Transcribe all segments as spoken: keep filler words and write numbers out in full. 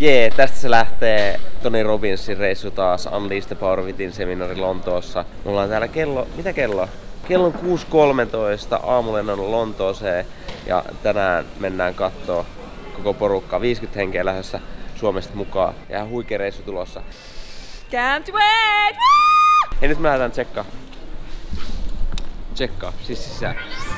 Jee, tästä se lähtee Tony Robbinsin reissu taas Unleash the Power Within -seminaari Lontoossa. Me ollaan täällä kello, mitä kello? Kello on kuusi kolmetoista, aamulennon Lontooseen ja tänään mennään kattoo koko porukkaa. viisikymmentä henkeä lähdössä Suomesta mukaan ja ihan huikea reissu tulossa. Can't wait! Ja nyt me lähdetään tsekkaa. Tsekkaa, siis sisään.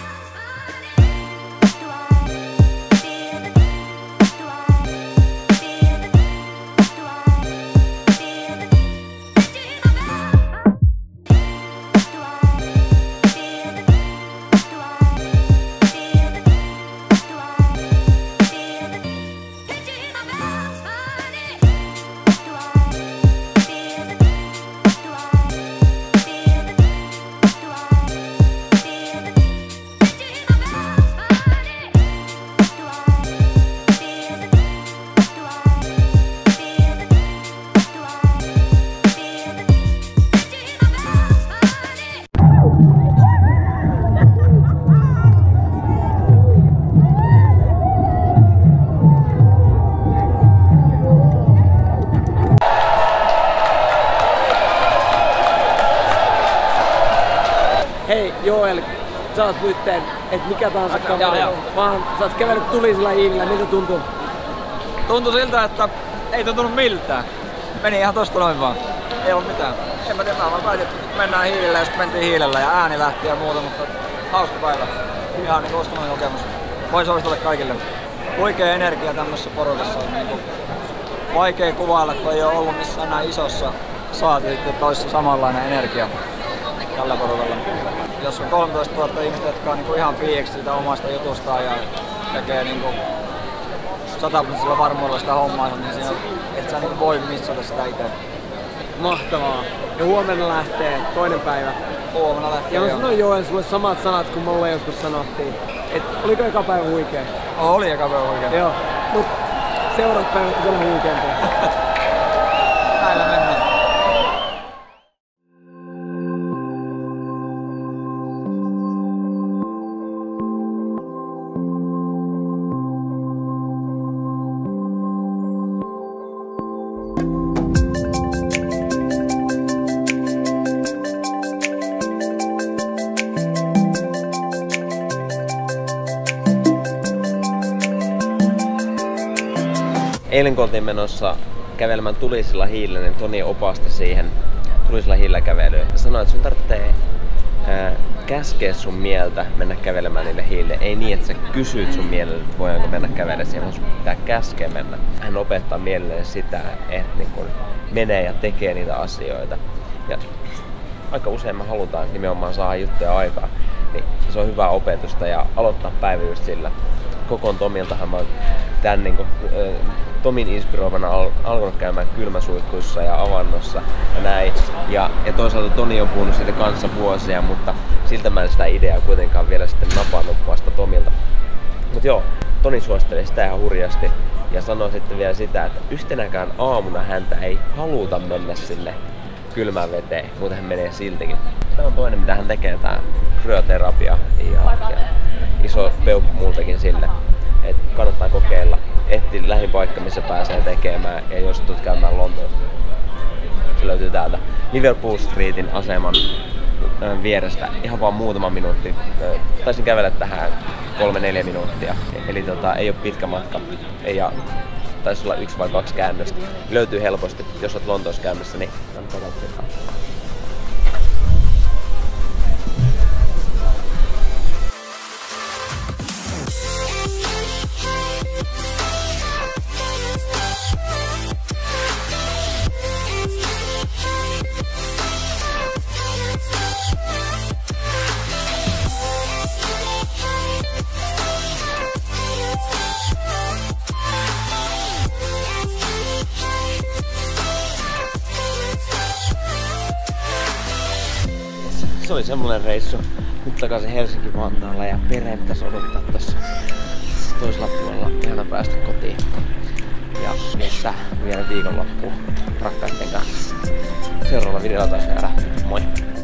Hei Joel, sä oot nytten, et mikä tahansa kaveri, vaan sä oot kävellyt tulisella hiilillä, miltä tuntuu? Tuntui siltä, että ei tuntunut miltään. Meni ihan tosta noin vaan. Ei ollut mitään. En mä tiedä, mä vaan päätin, että mennään hiilillä ja sitten mentiin hiilellä ja ääni lähti ja muuta, mutta hauska päivä. Ihan niinku uskomainen kokemus. Voin suositella kaikille. Huikea energia tämmössä porukassa on niinku vaikea kuvailla, kun ei oo ollut missään näin isossa saati, että olisi samanlainen energia tällä porukalla. Jos on kolmetoistatuhatta ihmistä, jotka on niinku ihan fiiksi siitä omasta jutustaan ja tekee niinku sataprosenttisella varmuudella sitä hommaa, niin siinä et sä niinku voi missata sitä itse. Mahtavaa. Ja huomenna lähtee toinen päivä. Huomenna lähtee. Ja mä sanoin Joel sulle samat sanat kuin mulle joskus sanottiin. Et oliko eka päivä huikea? Oh, oli eka päivä huikea. Joo. Mut seuraavat päivät on vielä huikeampia. Näillä mennään. Eilen kun oltiin menossa kävelemään tulisilla hiillä, niin Toni opasti siihen tulisilla hiillä kävelyyn. Ja sanoi, että sun tarvitsee ää, käskeä sun mieltä mennä kävelemään niille hiille. Ei niin, että sä kysyt sun mielelle, että voidaanko mennä kävelemään siihen, vaan sun pitää käskeä mennä. Hän opettaa mielelle sitä, että niin kun menee ja tekee niitä asioita. Ja aika usein me halutaan nimenomaan saada juttuja aikaa, niin se on hyvää opetusta ja aloittaa päivä just sillä. Kokon Tomiltahan mä oon tän niinku, Tomin inspiroivana al alkanut käymään kylmäsuihkuissa ja avannossa ja näin. Ja, ja toisaalta Toni on puhunut siitä kanssa vuosia, mutta siltä mä en sitä ideaa kuitenkaan vielä sitten napannut vasta Tomilta. Mut joo, Toni suositteli sitä ihan hurjasti ja sanoi sitten vielä sitä, että yhtenäkään aamuna häntä ei haluta mennä sinne kylmään veteen, muuten hän menee siltikin. Tämä on toinen, mitä hän tekee, tää kryoterapia ja, ja iso peukku multakin sille, että kannattaa kokeilla. Etti lähin paikka, missä pääsee tekemään ja jos tulet käymään Lontoossa. Se löytyy täältä Liverpool Streetin aseman vierestä ihan vaan muutama minuutti. Taisin kävellä tähän kolme neljä minuuttia, eli tota, ei ole pitkä matka. Ja taisi olla yksi vai kaksi käännöstä. Löytyy helposti, jos olet Lontoossa käymässä, niin kannattaa katsoa. Se oli semmonen reissu. Nyt takaisin Helsinki-Vantaalla ja perheen pitäisi odottaa tossa toisella puolella. Ihana päästä kotiin. Ja viettää vielä viikonloppua rakkaiden kanssa. Seuraavalla videolla taas jäädä. Moi!